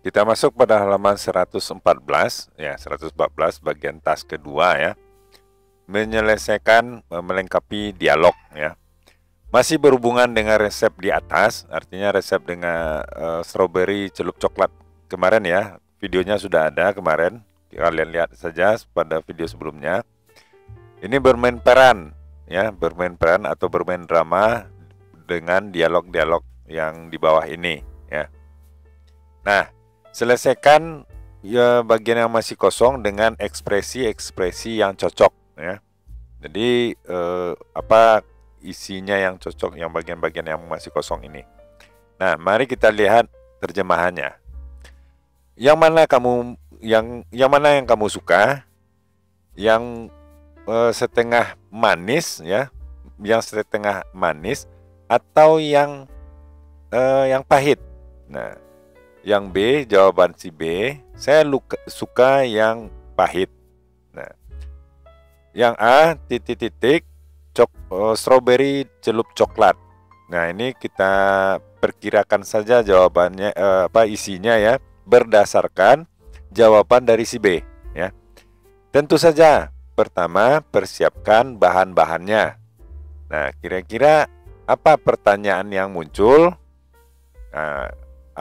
Kita masuk pada halaman 114 ya, 114 bagian task kedua ya. Menyelesaikan melengkapi dialog ya. Masih berhubungan dengan resep di atas, artinya resep dengan strawberry celup coklat kemarin ya. Videonya sudah ada kemarin. Kalian lihat saja pada video sebelumnya. Ini bermain peran ya, bermain peran atau bermain drama dengan dialog-dialog yang di bawah ini ya. Nah, selesaikan ya bagian yang masih kosong dengan ekspresi-ekspresi yang cocok ya. Jadi apa isinya yang cocok, yang bagian-bagian yang masih kosong ini. Nah, mari kita lihat terjemahannya. Yang mana yang kamu suka? Yang setengah manis ya, yang setengah manis atau yang pahit. Nah, yang B, jawaban si B, saya suka yang pahit. Nah, yang A, titik-titik, strawberry celup coklat. Nah, ini kita perkirakan saja jawabannya, isinya ya, berdasarkan jawaban dari si B. Ya, tentu saja. Pertama, persiapkan bahan-bahannya. Nah, kira-kira apa pertanyaan yang muncul? Nah,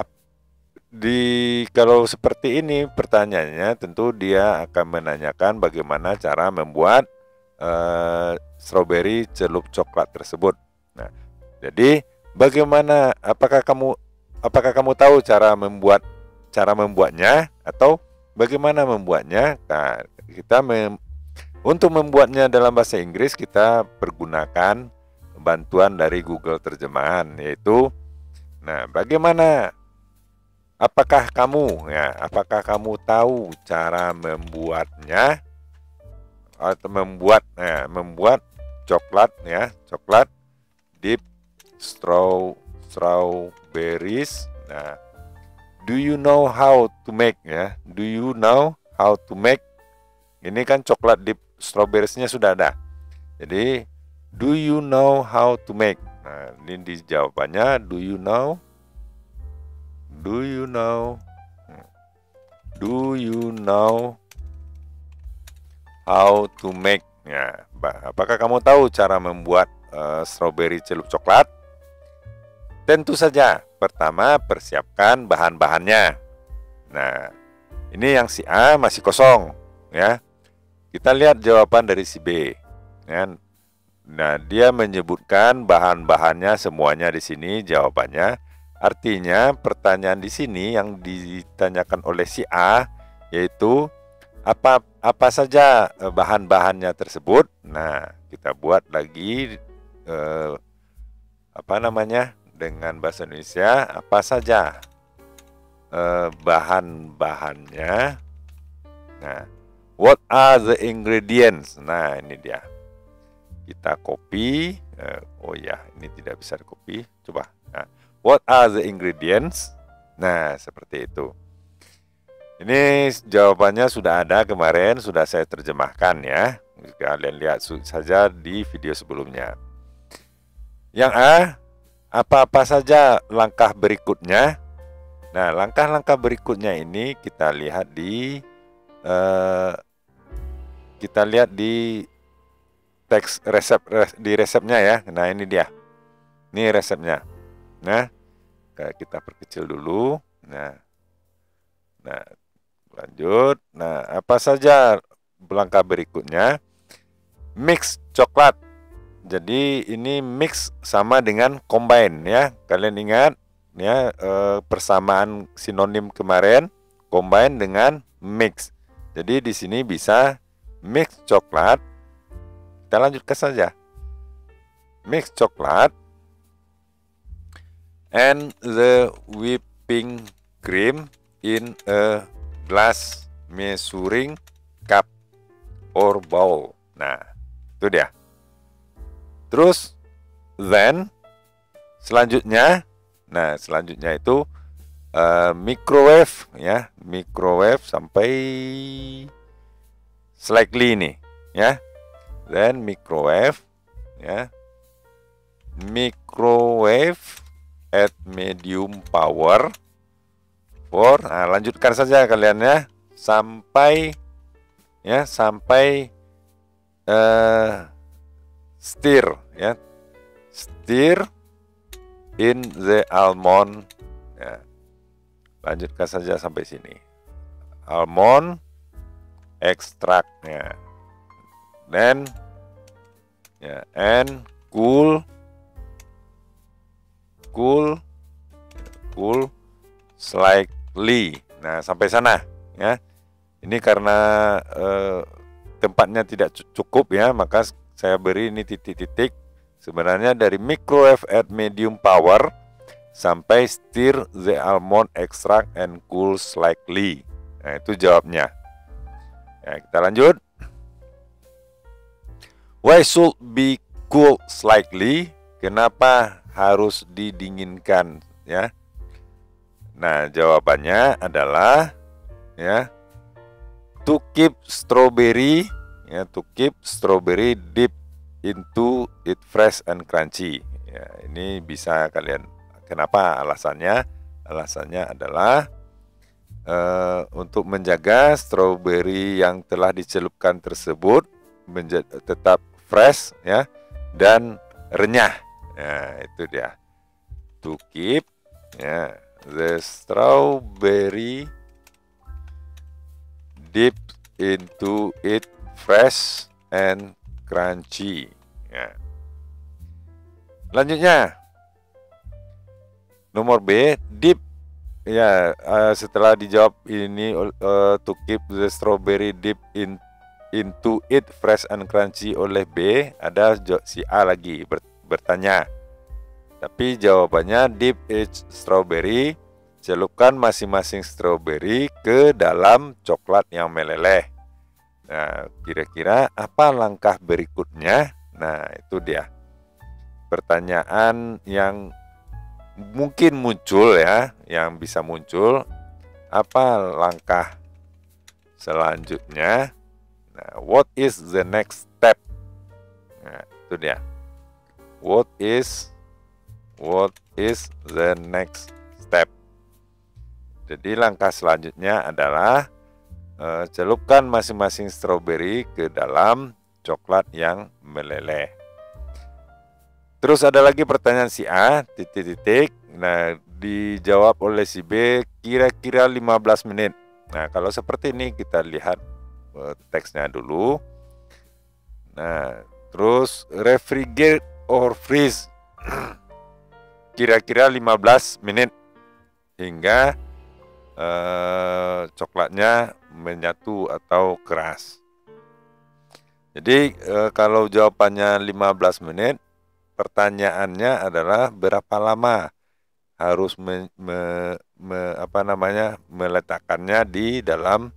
kalau seperti ini pertanyaannya, tentu dia akan menanyakan bagaimana cara membuat strawberry celup coklat tersebut. Nah, jadi bagaimana? Apakah kamu tahu cara membuatnya atau bagaimana membuatnya? Nah, untuk membuatnya dalam bahasa Inggris kita pergunakan bantuan dari Google Terjemahan, yaitu bagaimana? Apakah kamu tahu cara membuatnya atau membuat coklat ya, coklat dip strawberries. Nah, do you know how to make ya? Do you know how to make? Ini kan coklat dip strawberriesnya sudah ada. Jadi, do you know how to make? Nah, ini di jawabannya, do you know? Do you know? Do you know how to make? Ya, apakah kamu tahu cara membuat strawberry celup coklat? Tentu saja. Pertama, persiapkan bahan-bahannya. Nah, ini yang si A masih kosong ya. Kita lihat jawaban dari si B. Ya. Nah, dia menyebutkan bahan-bahannya semuanya di sini jawabannya. Artinya pertanyaan di sini yang ditanyakan oleh si A yaitu apa saja bahan-bahannya tersebut. Nah, kita buat lagi dengan bahasa Indonesia, apa saja bahan-bahannya. Nah, what are the ingredients? Nah, ini dia. Kita copy. Ini tidak bisa di copy. Coba. Nah, what are the ingredients? Nah, seperti itu. Ini jawabannya sudah ada kemarin, sudah saya terjemahkan ya. Kalian lihat saja di video sebelumnya. Yang A, apa-apa saja langkah berikutnya? Nah, langkah-langkah berikutnya ini kita lihat di teks resepnya ya. Nah, ini dia. Ini resepnya. Nah, kita perkecil dulu. Nah, lanjut. Nah, apa saja langkah berikutnya? Mix coklat. Jadi ini mix sama dengan combine ya. Kalian ingat ya, persamaan sinonim kemarin, combine dengan mix. Jadi di sini bisa mix coklat. Kita lanjutkan saja. Mix coklat and the whipping cream in a glass measuring cup or bowl. Nah, itu dia. Terus then selanjutnya itu microwave ya, microwave sampai slightly nih ya. Then microwave ya. Microwave at medium power kompor. Nah, lanjutkan saja kalian ya sampai stir ya, stir in the almond ya. Lanjutkan saja sampai sini. Almond extractnya, then ya, and cool slightly. Nah, sampai sana ya. Ini karena tempatnya tidak cukup ya, maka saya beri ini titik-titik. Sebenarnya dari microwave at medium power sampai stir the almond extract and cool slightly. Nah, itu jawabnya. Ya, kita lanjut. Why should be cool slightly? Kenapa harus didinginkan ya? Nah, jawabannya adalah ya, to keep strawberry deep into it fresh and crunchy. Ya, ini bisa kalian. Kenapa alasannya? Alasannya adalah untuk menjaga strawberry yang telah dicelupkan tersebut tetap fresh ya dan renyah. Ya, itu dia. To keep ya, the strawberry deep into it fresh and crunchy ya. Lanjutnya nomor B, deep ya. Setelah dijawab ini to keep the strawberry deep into it fresh and crunchy oleh B, ada si A lagi bertanya. Tapi jawabannya deep each strawberry, celupkan masing-masing strawberry ke dalam coklat yang meleleh. Nah, kira-kira apa langkah berikutnya? Nah, itu dia pertanyaan yang mungkin muncul ya, yang bisa muncul. Apa langkah selanjutnya? Nah, what is the next step? Nah, itu dia. What is the next step? Jadi langkah selanjutnya adalah celupkan masing-masing strawberry ke dalam coklat yang meleleh. Terus ada lagi pertanyaan si A, titik-titik. Nah, dijawab oleh si B kira-kira 15 menit. Nah, kalau seperti ini kita lihat teksnya dulu. Nah, terus refrigerate or freeze kira-kira 15 menit hingga coklatnya menyatu atau keras. Jadi kalau jawabannya 15 menit, pertanyaannya adalah berapa lama harus meletakkannya di dalam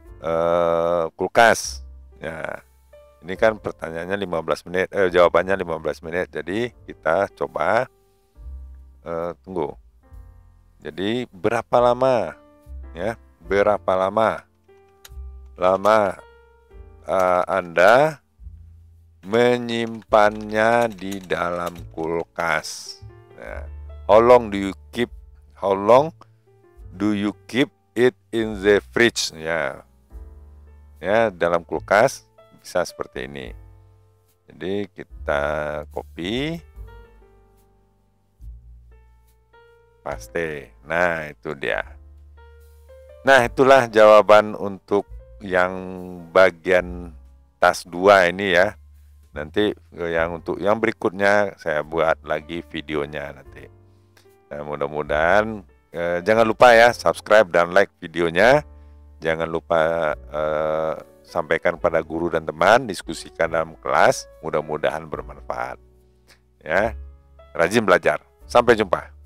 kulkas. Ya, ini kan pertanyaannya 15 menit, jawabannya 15 menit. Jadi kita coba tunggu. Jadi berapa lama ya? Berapa lama Anda menyimpannya di dalam kulkas? Nah, how long do you keep it in the fridge? Ya, dalam kulkas bisa seperti ini. Jadi kita copy, paste. Nah, itu dia. Nah, itulah jawaban untuk yang bagian tas 2 ini ya. Nanti untuk yang berikutnya saya buat lagi videonya nanti. Nah, mudah-mudahan jangan lupa ya subscribe dan like videonya. Jangan lupa sampaikan pada guru dan teman, diskusikan dalam kelas. Mudah-mudahan bermanfaat. Ya, rajin belajar. Sampai jumpa.